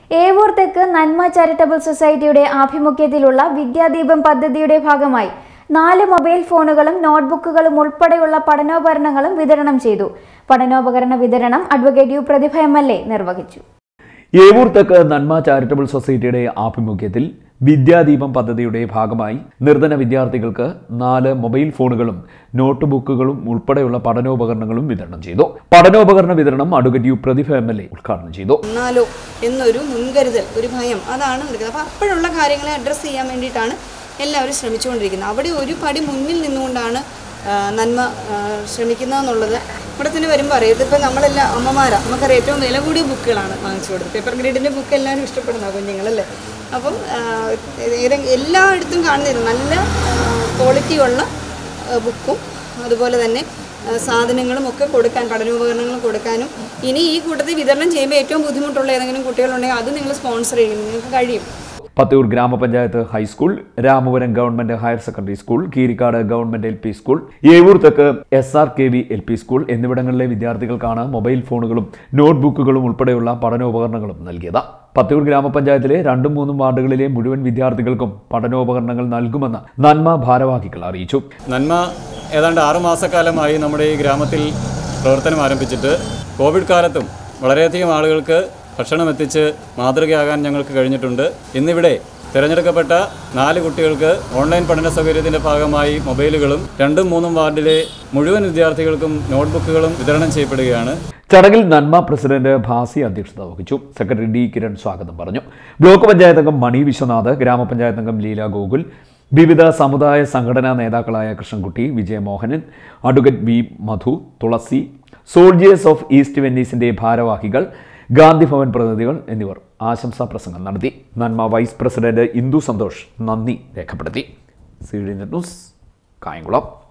ഏവൂർ തെക്ക് നന്മ ചാരിറ്റബിൾ സൊസൈറ്റിയുടെ ആഭിമുഖ്യത്തിലുള്ള വിദ്യാദീപം പദ്ധതിയുടെ ഭാഗമായി 4 മൊബൈൽ ഫോണുകളും നോട്ട്ബുക്കുകളും ഉൾപ്പെടെയുള്ള പഠനോപകരണങ്ങളും വിതരണം ചെയ്തു. പഠനോപകരണ വിതരണം അഡ്വക്കേറ്റ് യു പ്രതിഭ MLA നിർവഹിച്ചു. ഏവൂർ തെക്ക് നന്മ ചാരിറ്റബിൾ സൊസൈറ്റിയുടെ ആഭിമുഖ്യത്തിൽ വിദ്യാദീപം പദ്ധതിയുടെ ഭാഗമായി നിർധന വിദ്യാർത്ഥികൾക്ക് 4 മൊബൈൽ ഫോണുകളും നോട്ട്ബുക്കുകളും ഉൾപ്പെടെയുള്ള പഠനോപകരണങ്ങളും വിതരണം ചെയ്തു. പഠനോപകരണ വിതരണം അഡ്വക്കേറ്റ് യു പ്രതിഭ MLA ഉദ്ഘാടനം ചെയ്തു. എന്നൊരു മുൻകരുതൽ, ഒരു ഭയം അതാണ് നടക്കുന്നത്. അപ്പോൾ അപ്പോഴുള്ള കാര്യങ്ങളെ അഡ്രസ്സ് ചെയ്യാൻ വേണ്ടിയിട്ടാണ് എല്ലാവരും ശ്രമിച്ചുകൊണ്ടിരിക്കുന്നത്. അവിടെ ഒരു പടി മുന്നിൽ നിന്നുകൊണ്ടാണ് നന്മ ശ്രമിക്കുന്നതെന്നുള്ളത് ഇവിടെ തന്നെ വരുമ്പോൾ അറിയാം. ഇതിപ്പോൾ നമ്മളെല്ലാം അമ്മമാരാണ്, നമുക്കറിയാം ഏറ്റവും വില കൂടിയ ബുക്കുകളാണ് വാങ്ങിച്ചു കൊടുത്തത്. പേപ്പർ ഗ്രേഡിൻ്റെ ബുക്ക് എല്ലാവരും ഇഷ്ടപ്പെടുന്ന കുഞ്ഞുങ്ങളല്ലേ. അപ്പം എല്ലായിടത്തും കാണുന്നില്ല നല്ല ക്വാളിറ്റിയുള്ള ബുക്കും അതുപോലെ തന്നെ സാധനങ്ങളും ഒക്കെ കൊടുക്കാൻ, പഠനോപകരണങ്ങളും കൊടുക്കാനും. ഇനി ഈ കൂട്ടത്തിൽ വിതരണം ചെയ്യുമ്പോൾ ഏറ്റവും ബുദ്ധിമുട്ടുള്ള ഏതെങ്കിലും കുട്ടികളുണ്ടെങ്കിൽ അത് നിങ്ങൾ സ്പോൺസർ ചെയ്യും, നിങ്ങൾക്ക് കഴിയും. പത്തൂർ ഗ്രാമപഞ്ചായത്ത് high school, Ramapuram government higher secondary school, Keerikkad government LP school, Evoor തെക്ക് SRKV LP സ്കൂൾ എന്നിവിടങ്ങളിലെ വിദ്യാർത്ഥികൾക്കാണ് മൊബൈൽ ഫോണുകളും നോട്ട്ബുക്കുകളും ഉൾപ്പെടെയുള്ള പഠനോപകരണങ്ങളും നൽകിയത്. പത്തൂർ ഗ്രാമപഞ്ചായത്തിലെ 2ഉം 3ഉം വാർഡുകളിലെ മുഴുവൻ വിദ്യാർത്ഥികൾക്കും പഠനോപകരണങ്ങൾ നൽകുമെന്ന് നന്മ ഭാരവാഹികൾ അറിയിച്ചു. നന്മ ഏതാണ്ട് 6 മാസക്കാലമായി നമ്മുടെ ഈ ഗ്രാമത്തിൽ പ്രവർത്തനം ആരംഭിച്ചിട്ട് കോവിഡ് കാലത്തും വളരെയധികം ആളുകൾക്ക് ഭക്ഷണം എത്തിച്ച് മാതൃകയാകാൻ ഞങ്ങൾക്ക് കഴിഞ്ഞിട്ടുണ്ട്. ഇന്നിവിടെ തിരഞ്ഞെടുക്കപ്പെട്ട 4 കുട്ടികൾക്ക് ഓൺലൈൻ പഠന സൗകര്യത്തിൻ്റെ ഭാഗമായി മൊബൈലുകളും 2ഉം 3ഉം വാർഡിലെ മുഴുവൻ വിദ്യാർത്ഥികൾക്കും നോട്ട്ബുക്കുകളും വിതരണം ചെയ്യപ്പെടുകയാണ്. ചടങ്ങിൽ നന്മ പ്രസിഡന്റ് ഭാസി അധ്യക്ഷത വഹിച്ചു. സെക്രട്ടറി D കിരൺ സ്വാഗതം പറഞ്ഞു. ബ്ലോക്ക് പഞ്ചായത്ത് അംഗം മണി വിശ്വനാഥ്, ഗ്രാമപഞ്ചായത്ത് അംഗം ലീല ഗോകുൽ, വിവിധ സമുദായ സംഘടനാ നേതാക്കളായ Krishnankutty, Vijayamohanan, advocate V Madhu, Thulasi, soldiers of east വെന്നീസിന്റെ ഭാരവാഹികൾ, ഗാന്ധി ഭവൻ പ്രതിനിധികൾ എന്നിവർ ആശംസാ പ്രസംഗം നടത്തി. നന്മ വൈസ് പ്രസിഡന്റ് ഇന്ദു സന്തോഷ് നന്ദി രേഖപ്പെടുത്തി. CD news, Kayamkulam.